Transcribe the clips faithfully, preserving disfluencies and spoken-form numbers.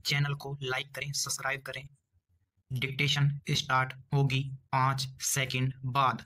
Channel को like करें, subscribe करें। डिक्टेशन स्टार्ट होगी पाँच सेकंड बाद।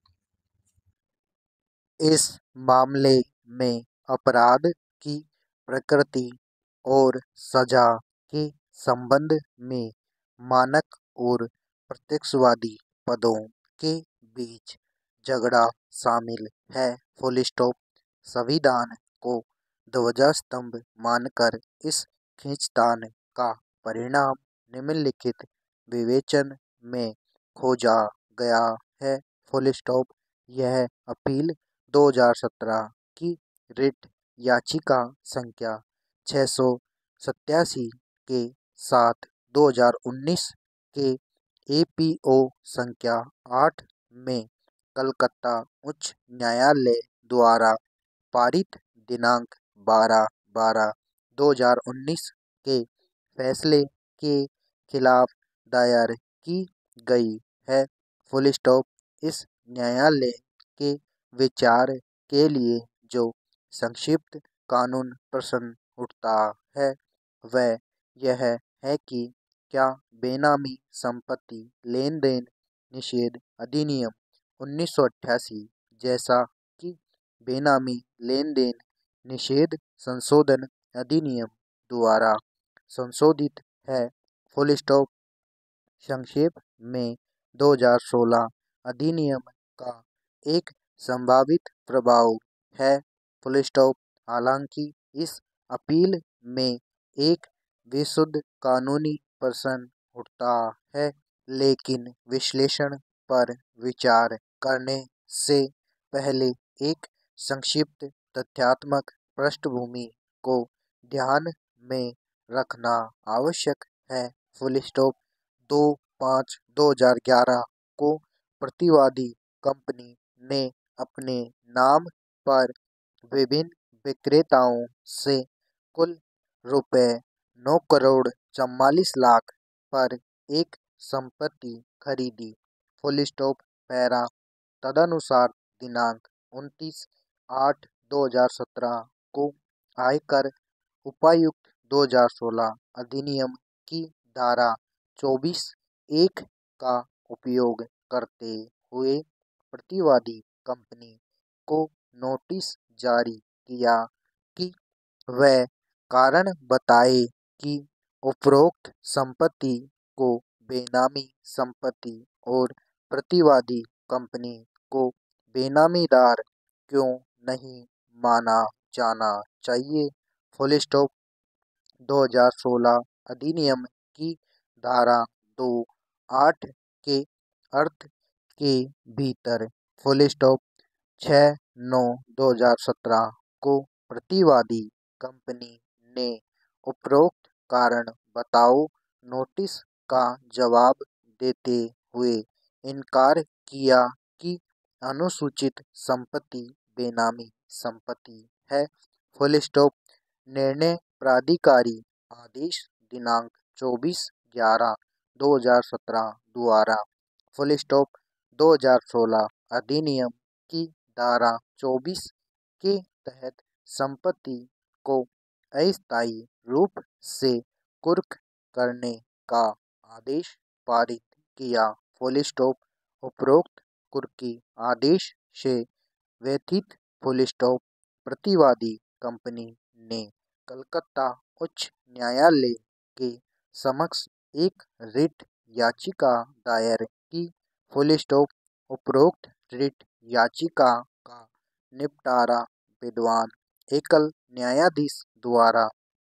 इस मामले में अपराध की प्रकृति और सजा के संबंध में मानक और प्रत्यक्षवादी पदों के बीच झगड़ा शामिल है। Full stop. संविधान को ध्वजास्तंभ मानकर इस खींचतान का परिणाम निम्नलिखित विवेचन में खोजा गया है। Full stop. यह अपील दो हज़ार सत्रह की रिट याचिका संख्या छः सौ सत्तासी के साथ दो हज़ार उन्नीस के ए पी ओ संख्या आठ में कलकत्ता उच्च न्यायालय द्वारा पारित दिनांक बारह बारह दो हज़ार उन्नीस के फैसले के खिलाफ दायर की गई है। Full stop. इस न्यायालय के विचार के लिए जो संक्षिप्त कानून प्रश्न उठता है वह यह है कि क्या बेनामी संपत्ति लेन देन निषेध अधिनियम उन्नीस सौ अट्ठासी जैसा कि बेनामी लेन देन निषेध संशोधन अधिनियम द्वारा संशोधित है। Full stop. संक्षेप में दो हज़ार सोलह अधिनियम का एक संभावित प्रभाव है। Full stop. हालांकि इस अपील में एक विशुद्ध कानूनी प्रश्न उठता है, लेकिन विश्लेषण पर विचार करने से पहले एक संक्षिप्त तथ्यात्मक पृष्ठभूमि को ध्यान में रखना आवश्यक है। Full stop. दो पाँच दो हज़ार ग्यारह को प्रतिवादी कंपनी ने अपने नाम पर विभिन्न विक्रेताओं से कुल रुपए नौ करोड़ चौवालीस लाख पर एक संपत्ति खरीदी। Full stop. पैरा। तदनुसार दिनांक उनतीस आठ दो हज़ार सत्रह को आयकर उपायुक्त दो हज़ार सोलह अधिनियम की धारा चौबीस एक का उपयोग करते हुए प्रतिवादी कंपनी को नोटिस जारी किया कि वह कारण बताए कि उपरोक्त संपत्ति को बेनामी संपत्ति और प्रतिवादी कंपनी को बेनामीदार क्यों नहीं माना जाना चाहिए। Full stop. दो हज़ार सोलह अधिनियम की धारा दो आठ के अर्थ के भीतर फुल स्टॉप छः नौ दो हज़ार सत्रह को प्रतिवादी कंपनी ने उपरोक्त कारण बताओ नोटिस का जवाब देते हुए इनकार किया कि अनुसूचित संपत्ति बेनामी संपत्ति है। Full stop. निर्णय प्राधिकारी आदेश दिनांक चौबीस ग्यारह दो हज़ार सत्रह द्वारा फुल स्टॉप दो हज़ार सोलह अधिनियम की धारा चौबीस के तहत संपत्ति को अस्थायी रूप से कुर्क करने का आदेश पारित किया। Full stop. उपरोक्त कुर्की आदेश से व्यथित फुल स्टॉप प्रतिवादी कंपनी ने कलकत्ता उच्च न्यायालय के समक्ष एक रिट याचिका दायर की। Full stop. उपरोक्त रिट याचिका का निपटारा विद्वान एकल न्यायाधीश द्वारा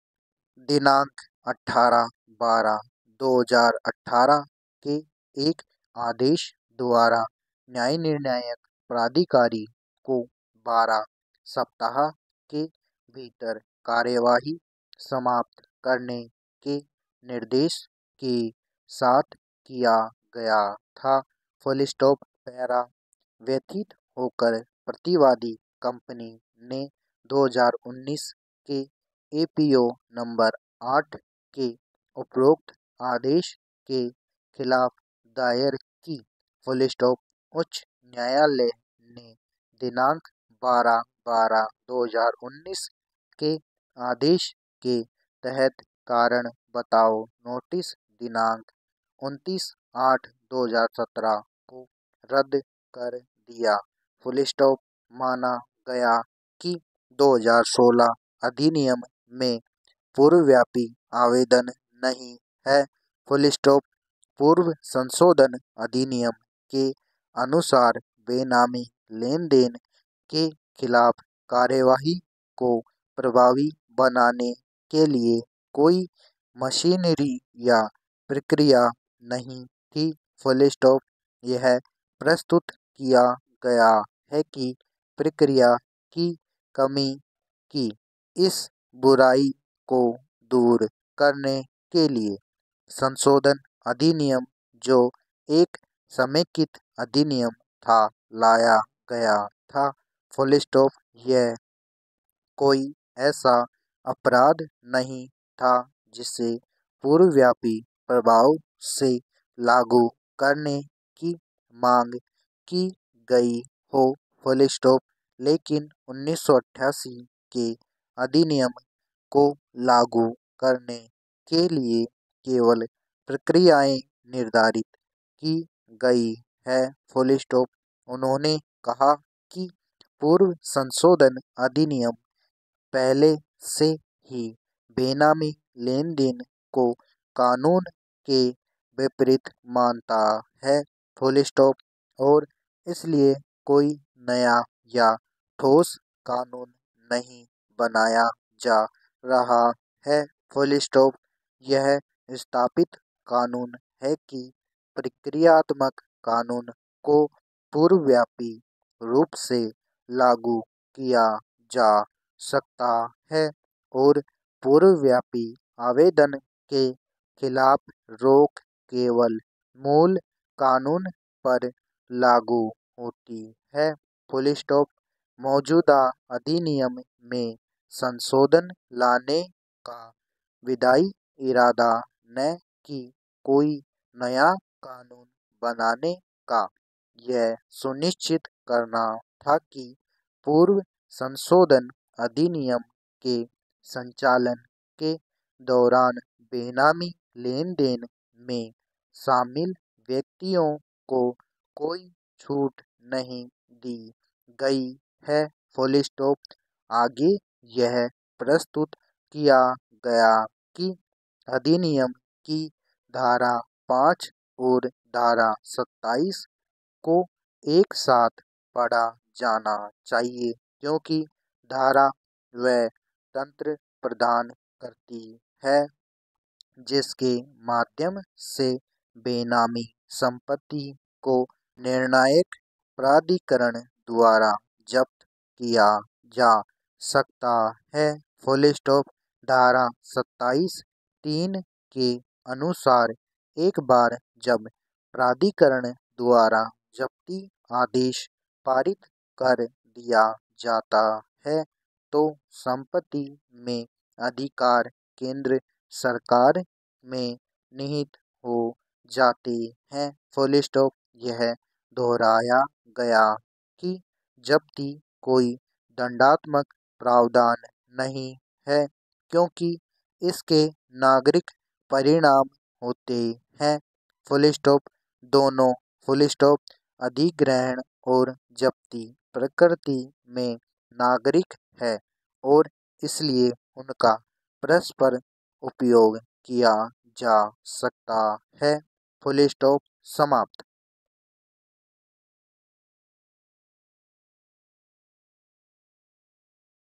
दिनांक अठारह बारह दो हज़ार अठारह के एक आदेश द्वारा न्याय निर्णायक प्राधिकारी को बारह सप्ताह के भीतर कार्यवाही समाप्त करने के निर्देश के साथ किया गया था। Full stop. पैरा। व्यथित होकर प्रतिवादी कंपनी ने दो हज़ार उन्नीस के ए पी ओ नंबर आठ के उपरोक्त आदेश के खिलाफ दायर की। Full stop. उच्च न्यायालय ने दिनांक बारह बारह दो हज़ार उन्नीस के आदेश के तहत कारण बताओ। नोटिस दिनांक उनतीस आठ दो हजार सत्रह को रद्द कर दिया। Full stop. माना गया कि दो हजार सोलह अधिनियम में पूर्वव्यापी आवेदन नहीं है। Full stop. पूर्व संशोधन अधिनियम के अनुसार बेनामी लेन देन के खिलाफ कार्यवाही को प्रभावी बनाने के लिए कोई मशीनरी या प्रक्रिया नहीं थी। Full stop. यह प्रस्तुत किया गया है कि प्रक्रिया की कमी की इस बुराई को दूर करने के लिए संशोधन अधिनियम, जो एक समेकित अधिनियम था, लाया गया था। Full stop. यह कोई ऐसा अपराध नहीं था जिसे पूर्वव्यापी प्रभाव से लागू करने की मांग की गई हो। Full stop. लेकिन उन्नीस सौ अट्ठासी के अधिनियम को लागू करने के लिए केवल प्रक्रियाएं निर्धारित की गई है। Full stop. उन्होंने कहा कि पूर्व संशोधन अधिनियम पहले से ही बेनामी लेन देन को कानून के विपरीत मानता है। Full stop. और इसलिए कोई नया या ठोस कानून नहीं बनाया जा रहा है। Full stop. यह स्थापित कानून है कि प्रक्रियात्मक कानून को पूर्वव्यापी रूप से लागू किया जा सकता है और पूर्वव्यापी आवेदन के खिलाफ रोक केवल मूल कानून पर लागू होती है। Full stop. मौजूदा अधिनियम में संशोधन लाने का विधायी इरादा न कि कोई नया कानून बनाने का यह सुनिश्चित करना था कि पूर्व संशोधन अधिनियम के संचालन के दौरान बेनामी लेन देन में शामिल व्यक्तियों को कोई छूट नहीं दी गई है। Full stop. आगे यह प्रस्तुत किया गया कि अधिनियम की धारा पाँच और धारा सत्ताईस को एक साथ पढ़ा जाना चाहिए, क्योंकि धारा वह तंत्र प्रदान करती है जिसके माध्यम से बेनामी संपत्ति को निर्णायक प्राधिकरण द्वारा जब्त किया जा सकता है। Full stop. धारा सत्ताईस तीन के अनुसार एक बार जब प्राधिकरण द्वारा जब्ती आदेश पारित कर दिया जाता है तो संपत्ति में अधिकार केंद्र सरकार में निहित हो जाते हैं। Full stop. यह दोहराया गया कि जब्ती कोई दंडात्मक प्रावधान नहीं है, क्योंकि इसके नागरिक परिणाम होते हैं। Full stop. दोनों फुल स्टॉप अधिग्रहण और जब्ती प्रकृति में नागरिक है और इसलिए उनका परस्पर उपयोग किया जा सकता है। Full stop. समाप्त।